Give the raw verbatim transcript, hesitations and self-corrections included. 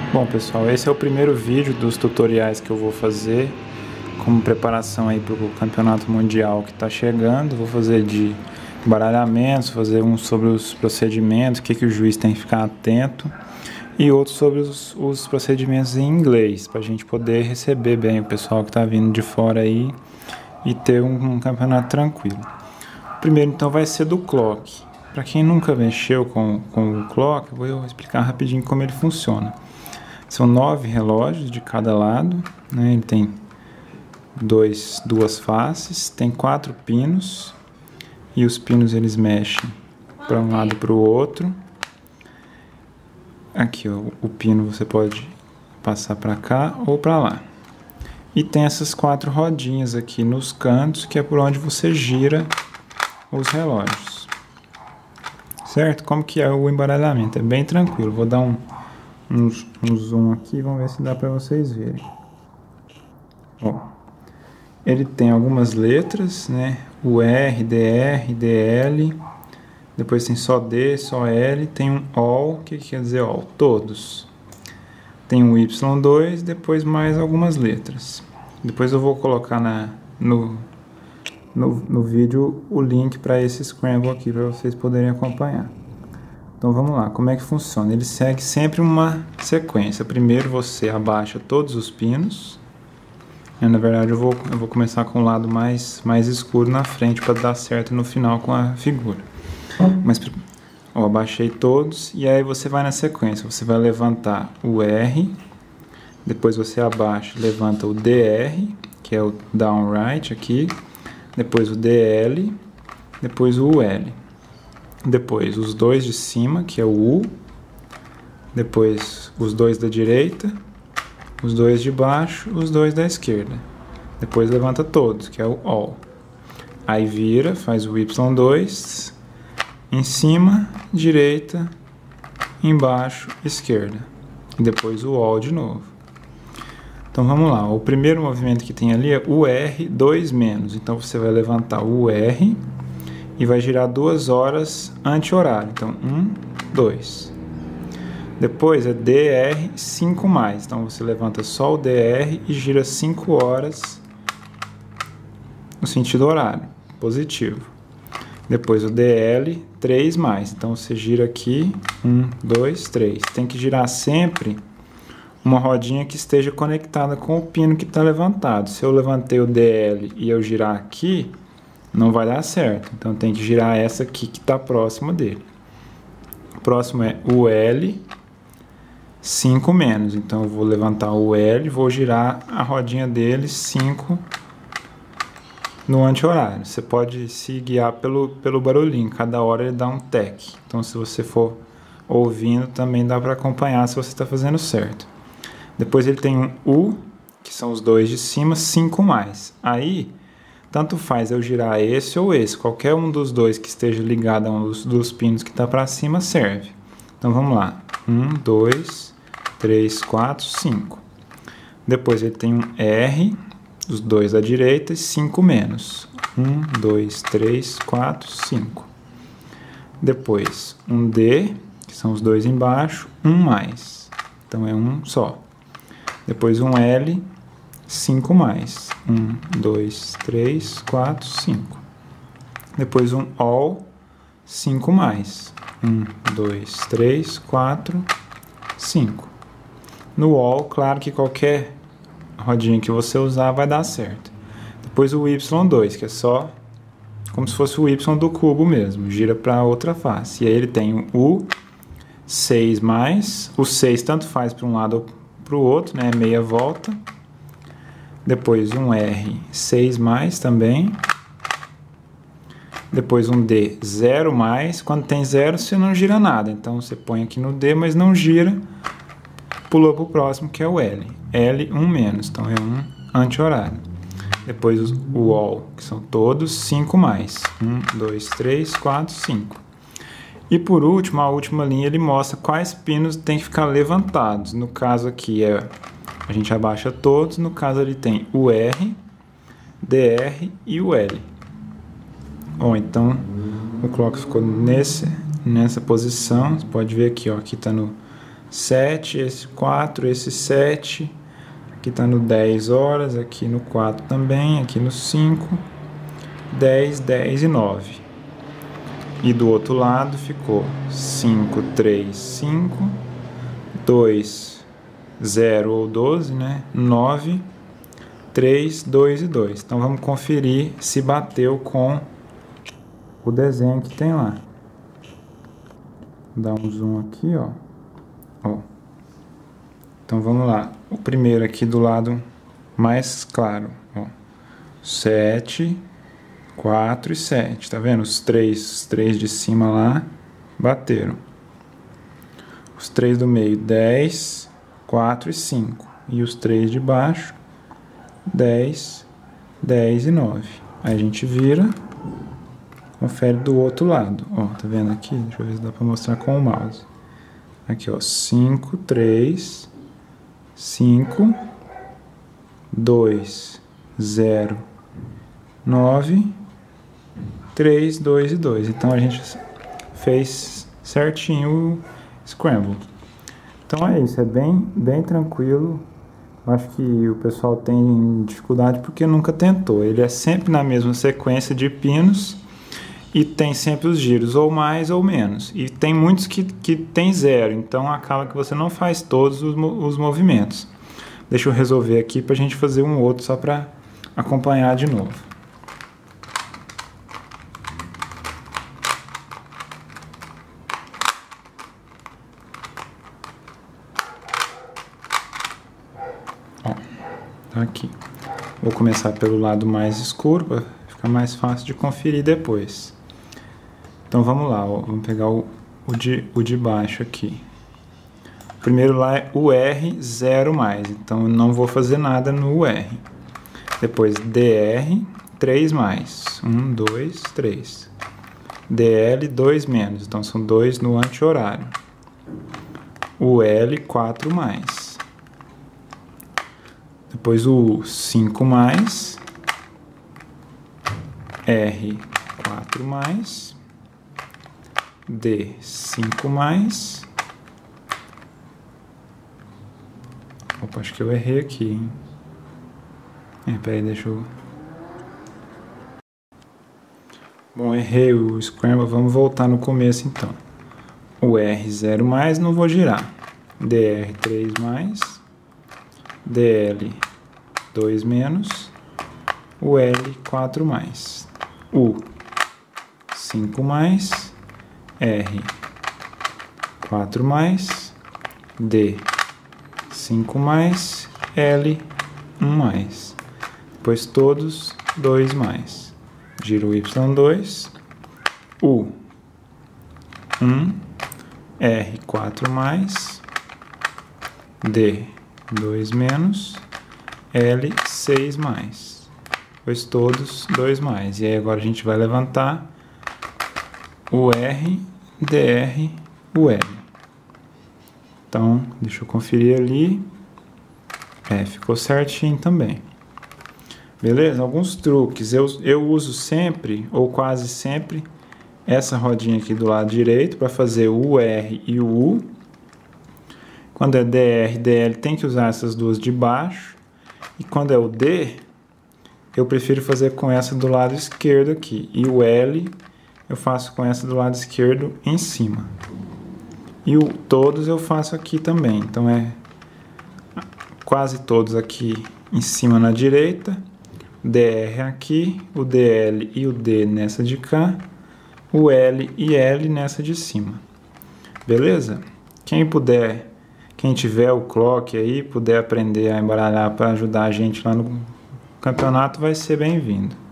Bom pessoal, esse é o primeiro vídeo dos tutoriais que eu vou fazer como preparação aí para o campeonato mundial que está chegando. Vou fazer de baralhamentos, fazer um sobre os procedimentos, o que, que o juiz tem que ficar atento, e outros sobre os, os procedimentos em inglês, para a gente poder receber bem o pessoal que está vindo de fora aí e ter um, um campeonato tranquilo. O primeiro então vai ser do clock. Para quem nunca mexeu com, com o clock, eu vou explicar rapidinho como ele funciona. São nove relógios de cada lado, né? Ele tem dois, duas faces, tem quatro pinos, e os pinos eles mexem para um lado e para o outro. Aqui ó, o pino você pode passar para cá ou para lá. E tem essas quatro rodinhas aqui nos cantos, que é por onde você gira os relógios. Certo? Como que é o embaralhamento? É bem tranquilo. Vou dar um Um, um zoom aqui, vamos ver se dá para vocês verem. Ó, ele tem algumas letras, né? O R, D R, D L, depois tem só D, só L, tem um all, o que, que quer dizer all? Todos. Tem um Y dois, depois mais algumas letras. Depois eu vou colocar na, no, no, no vídeo o link para esse scramble aqui, para vocês poderem acompanhar. Então vamos lá, como é que funciona? Ele segue sempre uma sequência. Primeiro você abaixa todos os pinos. Eu, na verdade eu vou, eu vou começar com o lado mais, mais escuro na frente para dar certo no final com a figura. Mas ó, abaixei todos e aí você vai na sequência. Você vai levantar o R, depois você abaixa, levanta o D R, que é o down right aqui, depois o D L, depois o L. Depois os dois de cima, que é o U, depois os dois da direita, os dois de baixo, os dois da esquerda. Depois levanta todos, que é o all. Aí vira, faz o Y dois, em cima, direita, embaixo, esquerda. E depois o all de novo. Então vamos lá, o primeiro movimento que tem ali é o R dois menos. Então você vai levantar o R e vai girar duas horas anti-horário. Então, um, dois. Depois é D R cinco mais. Então, você levanta só o D R e gira cinco horas no sentido horário, positivo. Depois o D L três mais. Então, você gira aqui, um, dois, três. Tem que girar sempre uma rodinha que esteja conectada com o pino que está levantado. Se eu levantei o D L e eu girar aqui, não vai dar certo, então tem que girar essa aqui que está próxima dele. O próximo é o L, cinco menos, então eu vou levantar o L, vou girar a rodinha dele cinco no anti-horário. Você pode se guiar pelo, pelo barulhinho, cada hora ele dá um tec, então se você for ouvindo também dá para acompanhar se você está fazendo certo. Depois ele tem um U, que são os dois de cima, cinco mais. Aí tanto faz eu girar esse ou esse, qualquer um dos dois que esteja ligado a um dos, dos pinos que está para cima serve. Então vamos lá, um, dois, três, quatro, cinco. Depois ele tem um R, os dois da direita e cinco menos. um, dois, três, quatro, cinco. Depois um D, que são os dois embaixo, um mais. Então é um só. Depois um L, cinco mais. um, dois, três, quatro, cinco. Depois um all, cinco mais. um, dois, três, quatro, cinco. No all, claro que qualquer rodinha que você usar vai dar certo. Depois o Y dois, que é só como se fosse o Y do cubo mesmo. Gira para outra face. E aí ele tem o U, seis mais. O seis tanto faz para um lado ou para o outro, né? Meia volta. Depois um R, seis mais também. Depois um D, zero mais. Quando tem zero, você não gira nada. Então, você põe aqui no D, mas não gira. Pulou para o próximo, que é o L. L, um menos. Então, é um anti-horário. Depois o all, que são todos cinco mais. um, dois, três, quatro, cinco. E por último, a última linha, ele mostra quais pinos tem que ficar levantados. No caso aqui, é... a gente abaixa todos, no caso ele tem o R, D R e o L. Bom, então o clock ficou nesse, nessa posição, você pode ver aqui, ó, aqui está no, sete, esse quatro, esse sete. Aqui está no dez horas, aqui no quatro também, aqui no cinco, dez, dez e nove. E do outro lado ficou cinco, três, cinco, dois, zero ou doze, né? nove, três, dois e dois. Então vamos conferir se bateu com o desenho que tem lá. Vou dar um zoom aqui, ó. Ó. Então vamos lá. O primeiro aqui do lado mais claro, ó. sete, quatro e sete. Tá vendo? Os três, os três de cima lá bateram. Os três do meio, dez, quatro e cinco. E os três de baixo, dez, dez e nove. Aí a gente vira, confere do outro lado. Ó, tá vendo aqui? Deixa eu ver se dá pra mostrar com o mouse. Aqui, ó, cinco, três, cinco, dois, zero, nove, três, dois e dois. Então a gente fez certinho o Scramble. Então é isso, é bem, bem tranquilo. Eu acho que o pessoal tem dificuldade porque nunca tentou. Ele é sempre na mesma sequência de pinos e tem sempre os giros, ou mais ou menos. E tem muitos que, que tem zero, então acaba que você não faz todos os, os movimentos. Deixa eu resolver aqui para a gente fazer um outro só para acompanhar de novo. Ó, tá aqui. Vou começar pelo lado mais escuro para ficar mais fácil de conferir depois. Então vamos lá, ó, vamos pegar o, o, de, o de baixo aqui. O primeiro lá é o R zero mais, então eu não vou fazer nada no R. Depois D R três mais, um, dois, três. D L dois menos, então são dois no anti-horário. O L quatro mais. Depois o cinco mais. R quatro mais. D cinco mais. Opa, acho que eu errei aqui, hein? É, peraí, deixa eu... Bom, errei o Scramble, vamos voltar no começo então. O R zero mais, não vou girar. D R três mais. D L dois menos. O L quatro mais. U cinco mais. R quatro mais. D cinco mais. L um mais. Depois todos dois mais. Giro Y dois. U um. R quatro mais. D dois menos. L seis mais. Depois todos dois mais. E aí agora a gente vai levantar o R, D R, o L. Então, deixa eu conferir ali. É, ficou certinho também. Beleza? Alguns truques. Eu, eu uso sempre, ou quase sempre, essa rodinha aqui do lado direito para fazer o R e o U. Quando é D R, D L, tem que usar essas duas de baixo. E quando é o D, eu prefiro fazer com essa do lado esquerdo aqui. E o L, eu faço com essa do lado esquerdo em cima. E o todos eu faço aqui também. Então é quase todos aqui em cima na direita. D R aqui, o D L e o D nessa de cá. O L e L nessa de cima. Beleza? Quem puder, quem tiver o clock aí, puder aprender a embaralhar para ajudar a gente lá no campeonato, vai ser bem-vindo.